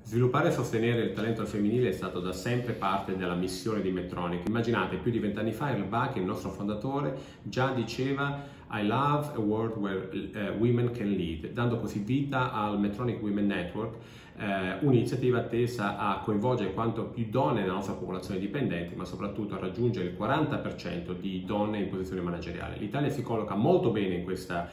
Sviluppare e sostenere il talento al femminile è stato da sempre parte della missione di Medtronic. Immaginate, più di 20 anni fa, Earl Buck, il nostro fondatore, già diceva "I love a world where women can lead", dando così vita al Medtronic Women Network, un'iniziativa tesa a coinvolgere quanto più donne nella nostra popolazione dipendente, ma soprattutto a raggiungere il 40% di donne in posizione manageriale. L'Italia si colloca molto bene in questa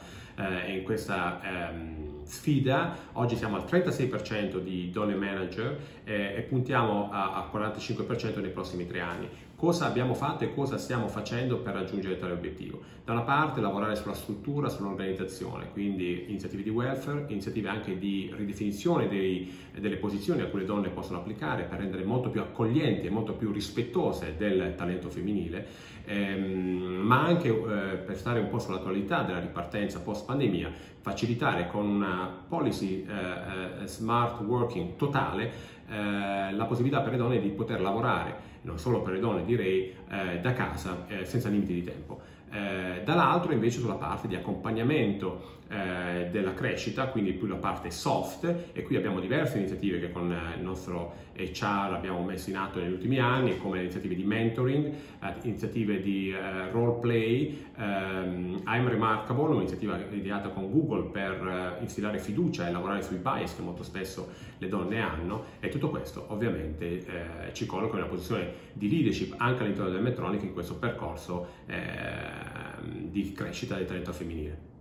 sfida. Oggi siamo al 36% di donne manager e puntiamo al 45% nei prossimi 3 anni. Cosa abbiamo fatto e cosa stiamo facendo per raggiungere tale obiettivo? Da una parte lavorare sulla struttura, sull'organizzazione, quindi iniziative di welfare, iniziative anche di ridefinizione delle posizioni a cui le donne possono applicare per rendere molto più accoglienti e molto più rispettose del talento femminile, ma anche per stare un po' sull'attualità della ripartenza post pandemia, facilitare con una policy smart working totale la possibilità per le donne di poter lavorare, non solo per le donne direi, da casa senza limiti di tempo. Dall'altro invece sulla parte di accompagnamento della crescita, quindi più la parte soft, e qui abbiamo diverse iniziative che con il nostro HR abbiamo messo in atto negli ultimi anni, come iniziative di mentoring, iniziative di role play, I'm Remarkable, un'iniziativa ideata con Google per instillare fiducia e lavorare sui bias che molto spesso le donne hanno, e tutto questo ovviamente ci colloca in una posizione di leadership anche all'interno del Medtronic in questo percorso di crescita del talento femminile.